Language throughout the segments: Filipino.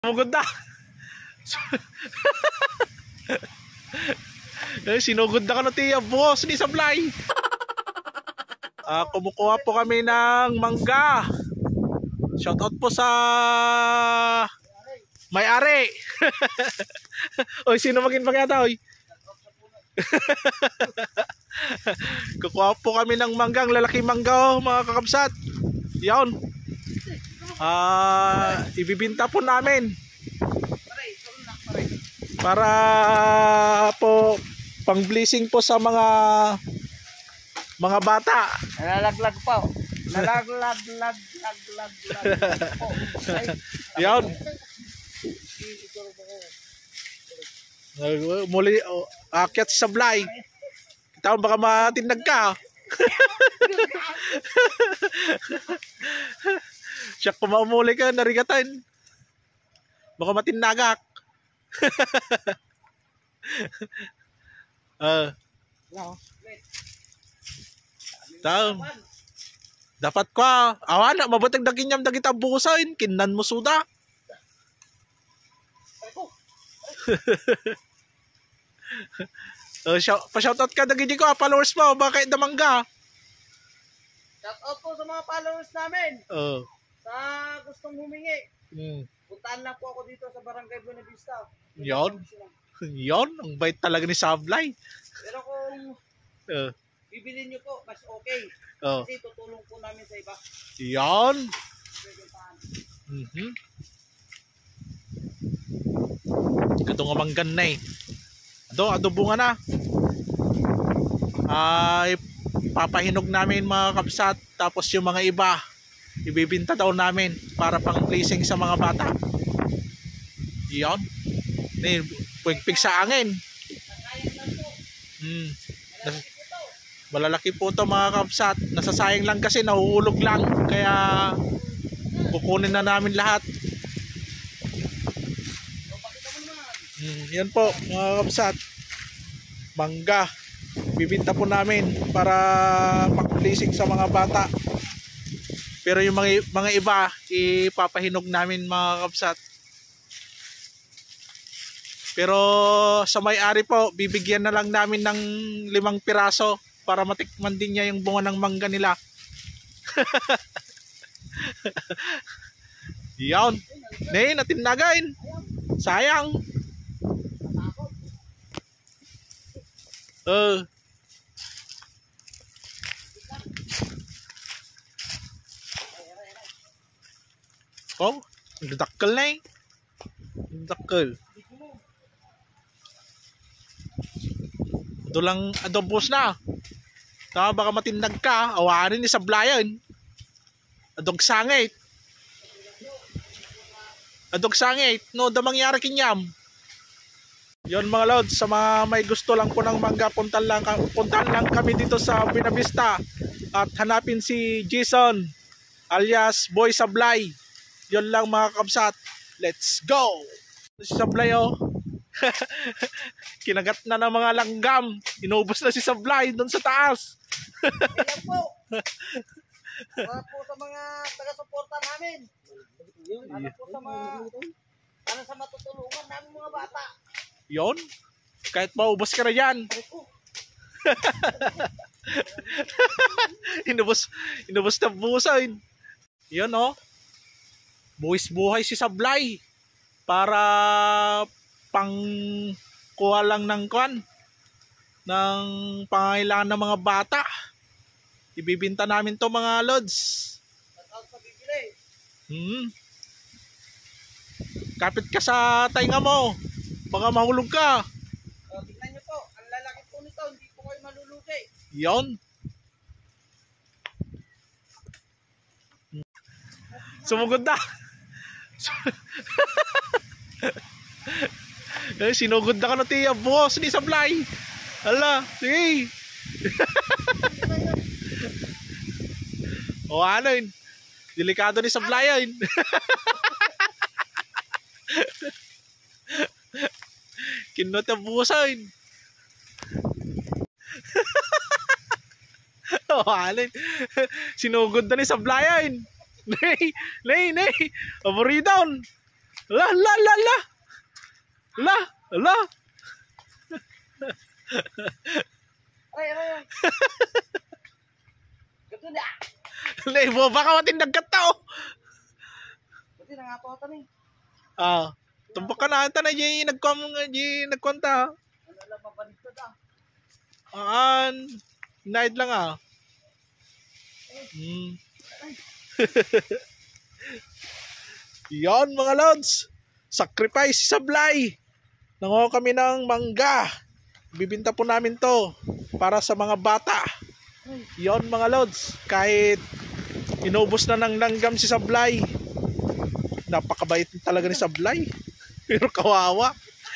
Sumugod na. Sinugod na ka na tiya, boss ni Sablay. Kumukuha po kami ng mangga. Shoutout po sa may-ari. Oy, sino maging magyata, oy? Kukuha po kami ng manggang, lalaki mangga, oh, mga kakabsat. Yan. Ibibinta po namin para po pang blessing po sa mga bata. Nalalaglag pa. Nalaglag po. Yan. Muli akyat sa Sablay. Kita mo baka matinag ka. Siya kung maumuli ka, narigatan. Baka matinagak. Dapat ko awan na mabatag daginyam dagita buusain kinnan mo suda. Pa-shoutout ka dagiti ko, followers mo, bakit damangga? Shoutout po sa mga followers namin. Sa gustong humingi. Puntaan lang po ako dito sa Barangay Buenavista. Yon. Yon, ang bait talaga ni Sablay. Pero kung bibili nyo po, mas okay. Kasi tutulong po namin sa iba. Yon. Ito nga manggan na eh. Adobo nga na. Papahinog namin mga kabsat. Tapos yung mga iba ibibinta daw namin para pang placing sa mga bata. Yon. Pwigpig sa angin. Malalaki po ito mga kabsat. Nasasayang lang kasi nahuhulog lang. Kaya kukunin na namin lahat. Yan po mga kabsat. Mangga. Bibinta po namin para pang-placing sa mga bata. Pero yung mga iba ipapahinog namin mga kabsat. Pero sa may-ari po, bibigyan na lang namin ng 5 piraso para matikman din niya yung bunga ng mangga nila. Yan. Nay, natinagain. Sayang. Oh, dakkel na eh. Dakkel. Ito lang adobos na. Tama baka matinag ka, awanin ni Sablayan. Adog sangit. Adog sangit. No, da mangyari kinyam. Yon mga lods, sa mga may gusto lang po ng mangga, puntan lang kami dito sa Buenavista at hanapin si Jason alias Boy Sablay. Yon lang mga kabsat. Let's go! Si Sablay oh. Kinagat na ng mga langgam. Inubos na si Sablay doon sa taas. Ayan po. Para po sa mga taga-suporta namin. Para po sa mga sa matutulungan namin mga bata. Yon. Kahit maubos ka na yan. Inubos na buusain. Yon oh. Buwis buhay si Sablay para pang kuha lang ng ng pangangailangan ng mga bata. Ibibinta namin to mga lods. Kapit ka sa tainga mo, baka mahulog ka. Tingnan nyo po, ang lalaki po nito, hindi po kayo malulugi. Yon. Sumugod na. Sinugod na ka na tiya, boss ni Sablay. Hala, sige. O ano yun? Delikado ni Sablay yun. Kinot ang buusan. O ano yun? Sinugod na ni Sablayan. Nay. Abori down. La, la, la, la. La, la. Aray. Gato na. Lebo, baka matindag ka tao. Buti na nga po ito ni. Tumbok ka na. Ito na, nagkwanta. Ano lang mabalito da. Night lang Yon mga lods. Sacrifice si Sablay. Nanguha kami ng mangga. Bibinta po namin to para sa mga bata. Yon mga lods. Kahit inubos na ng langgam si Sablay. Napakabait talaga ni Sablay. Pero kawawa.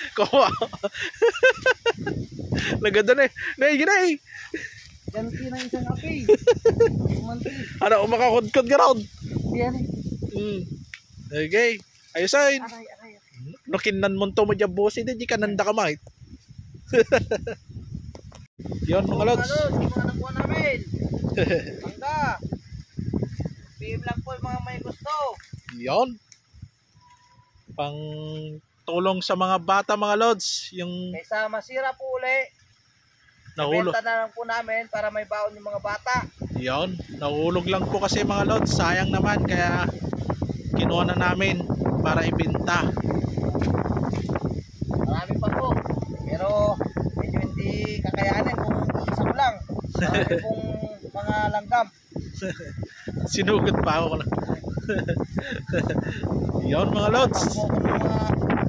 Naganda na eh. Ganti ng isang api. Ano, umakakudkod ka raw. Yan eh. Okay. Ayusin. Aray. Nakinan mo to mo dyan boss. Hindi ka nanda ka mahit. Yon mga lods. Hindi mga nakuha namin. Mangga. PM lang po yung mga may gusto. Yon. Pang tulong sa mga bata mga lods. Yung Kaysa masira po uli. nahulog. Benta na lang po namin para may baon yung mga bata. Yon. Nahulog lang po kasi mga lods. Sayang naman kaya kinuha na namin para ibenta. Marami pa po. Pero medyo hindi kakayanin kung isa ko lang. Marami pong mga langgam. Sinugot pa ako. Yon mga lods. Pagpo ko ng mga...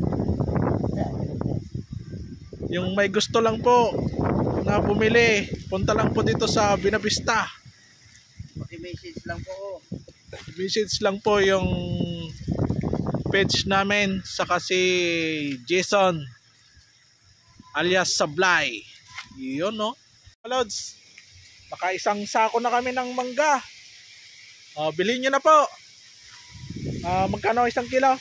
Yung may gusto lang po na bumili, punta lang po dito sa Binavista. Message lang po. Message lang po yung page namin saka si Jason alias Sablay. Yun no. Lods, baka isang sako na kami ng mangga. Bilhin nyo na po. Magkano isang kilo?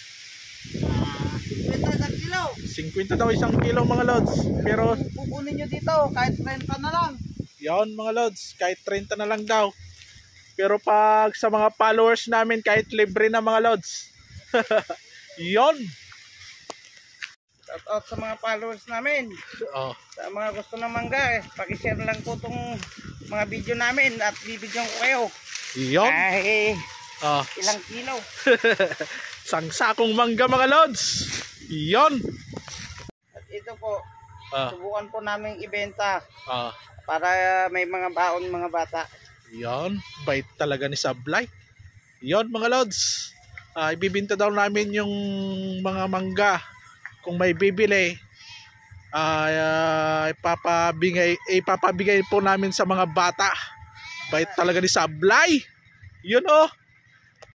50 isang kilo. 50 daw isang kilo mga lods. Pero Pupunin nyo dito kahit 30 na lang. yon mga lods, kahit 30 na lang daw. Pero pag sa mga followers namin, kahit libre na mga lods. Yon. Shout out sa mga followers namin. Sa mga gusto ng mangga, pakishare lang po itong mga video namin at bibigyan ko kayo. Yon. Ay, ilang kilo. Sang sakong mangga mga lods. Yon. At ito po, Ah. subukan po namin ibenta Ah. para may mga baon mga bata. Yon. Bait talaga ni Sablay. Yon mga lods. Ibibinta daw namin yung mga mangga. Kung may bibili, ipapabigay po namin sa mga bata. Bait talaga ni Sablay. Yun oh.